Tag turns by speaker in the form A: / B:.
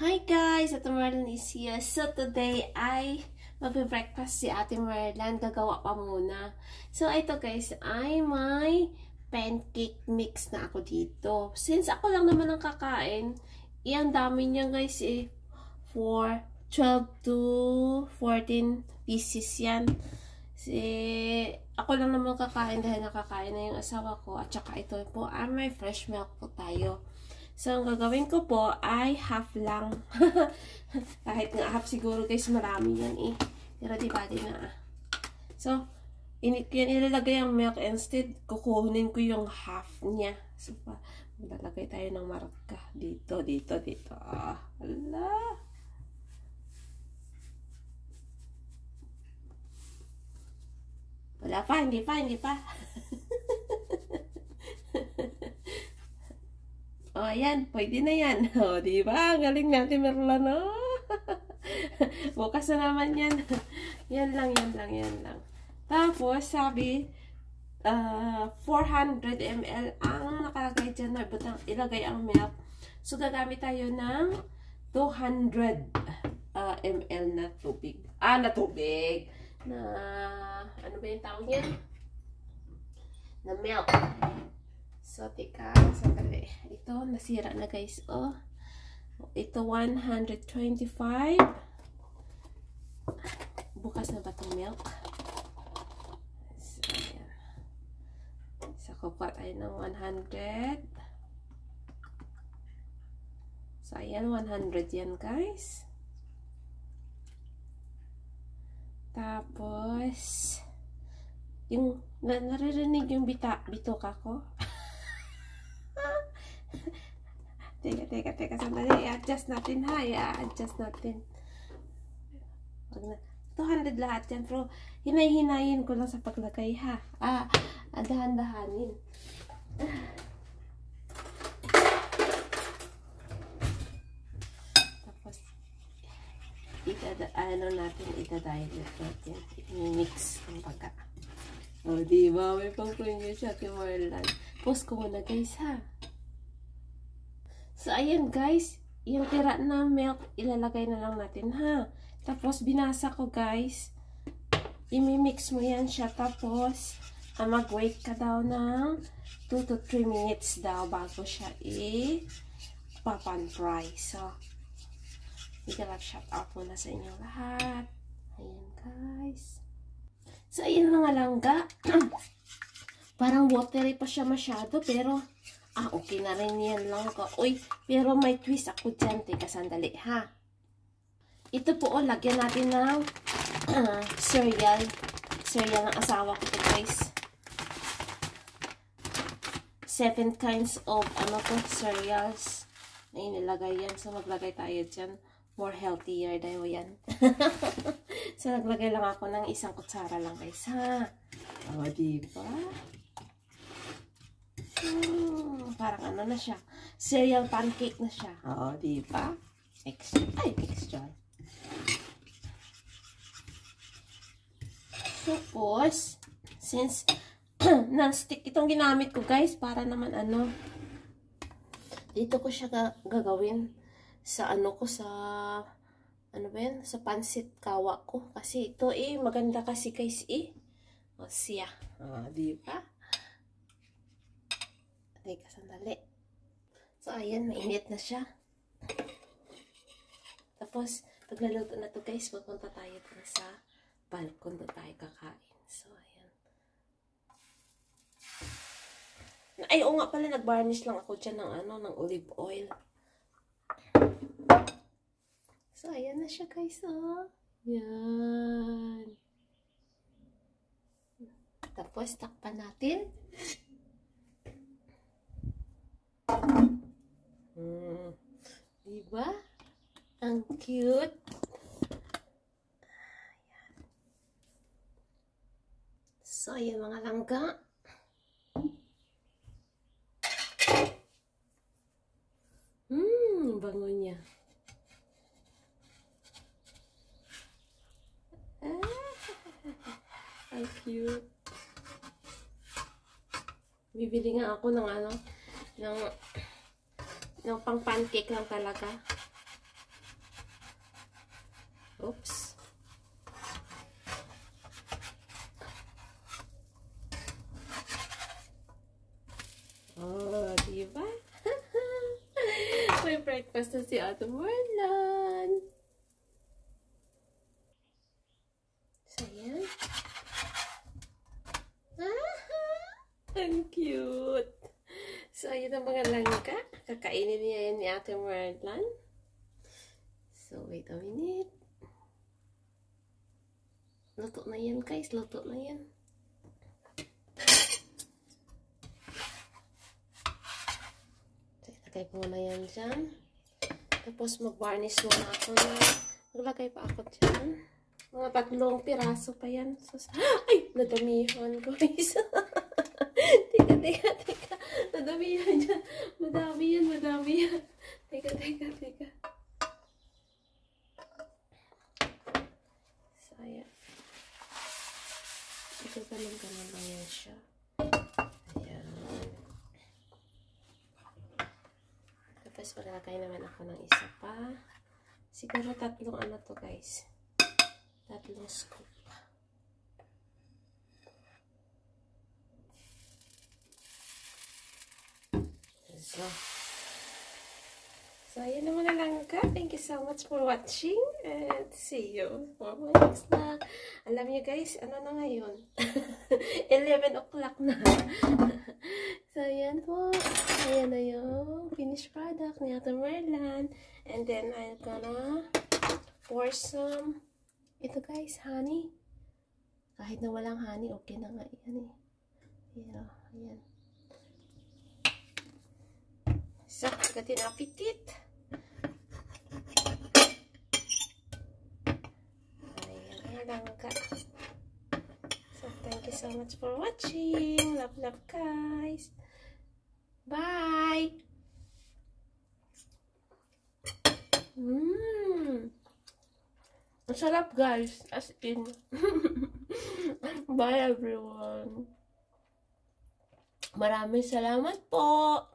A: Hi guys! Ate Marlon is here. So today ay magbe-breakfast si Ate Marlon. Gagawa pa muna. So ito guys ay may pancake mix na ako dito. Since ako lang naman ang kakain, ang dami niya guys for 12 to 14 pieces yan. Ako lang naman kakain dahil nakakain na yung asawa ko. At saka ito po ay may fresh milk po tayo. So, ang gagawin ko po ay half lang. Kahit nga half siguro guys, marami yan Pero di ba din na So, ilalagay ang milk. Instead, kukunin ko yung half niya. So, maglalagay tayo ng marka. Dito. Ala. Wala pa, hindi pa. O, ayan. Pwede na yan. O, diba? Ang galing natin, Merlon, no? Bukas na naman yan. Yan lang. Tapos, sabi, 400 ml ang nakalagay dyan na ilagay ang milk. So, gagamit tayo ng 200 ml na tubig. Na tubig. Ano ba yung tawag yan? Na milk. So, tika, sandali. Ito, nasira na guys. Oh. Ito, 125. Bukas na ba itong milk? So, ayan. So, kukuha tayo ng 100. So, ayan, 100 yan guys. Tapos, yung, naririnig yung bitok ako. Teka, sandali. I-adjust natin ha. I-adjust natin. 200 lahat yan. Pero, hinay-hinayin ko lang sa paglagay ha. Dahan-dahanin. Tapos, itadilute natin. I-mix ang pagka. O, diba? May pang-premium siya kay Marlon. Post ko muna guys ha. So, ayan guys, yung tira na milk, ilalagay na lang natin ha. Tapos, binasa ko guys, imimix mo yan siya. Tapos, mag-wait ka daw ng 2 to 3 minutes daw bago siya papan-fry. So, shout out muna sa inyong lahat. Ayan guys. So, ayan mga langga. Parang watery pa siya masyado, pero okay na rin yan lang ko. Uy, pero may twist ako dyan. Teka, sandali, ha? Ito po, lagyan natin ng cereal. Cereal ng asawa ko ito, guys. 7 kinds of, cereals na inilagay yan. So, maglagay tayo dyan. More healthier dahil yan. So, naglagay lang ako ng 1 kutsara lang, guys, ha? O, diba? Parang na siya. Cereal pancake na siya. Oo, diba? Extra. Tapos, since non-stick itong ginamit ko, guys, para naman dito ko siya gagawin sa sa pansit kawa ko. Kasi ito maganda kasi guys O siya. Diba? Teka, sandali. So, ayan, mainit na siya. Tapos, paglaluto na to guys, pupunta tayo dun sa balkon doon tayo kakain. So, ayan. Oo nga pala, nag-varnish lang ako dyan ng olive oil. So, ayan na siya guys, Yan. Tapos, takpan natin. Diba? Ang cute. Ayan. So, ayan mga langga. Bango niya. Ang cute. Bibili nga ako ng ng pang pancake lang talaga. Oops. Oh, diba? May breakfast na si Ate Marlan. So, yan. Ang cute. So, ayun ang mga langka. Kakainin niya yan ni Ate Marlan. So, wait a minute. Luto na yan, guys. Luto na yan. Lagay ko na yan dyan. Tapos mag-varnish muna ako na. Maglagay pa ako dyan. Mga 3 piraso pa yan. So, ay! Nadamihan ko, guys. Teka. Nadamihan dyan. Madami yan. Teka. So, ayan. Ito ganun lang yan siya. Ayan. Tapos maglagay naman ako ng isa pa. Siguro 3 ano to, guys. 3 scoop. So, ayan naman na lang ka. Thank you so much for watching. And see you for my next vlog. Alam niyo guys, ano na ngayon? 11 o'clock na. So, ayan po. Ayan na yung finished product ni Ate Marlan. And then, I'm gonna pour some, ito guys, honey. Kahit na walang honey, okay na nga yan eh. Yeah, ayan. So, gatin apetit. Ayan lang ka. So, thank you so much for watching. Love guys. Bye! Ang sarap guys. As in. Bye everyone. Maraming salamat po.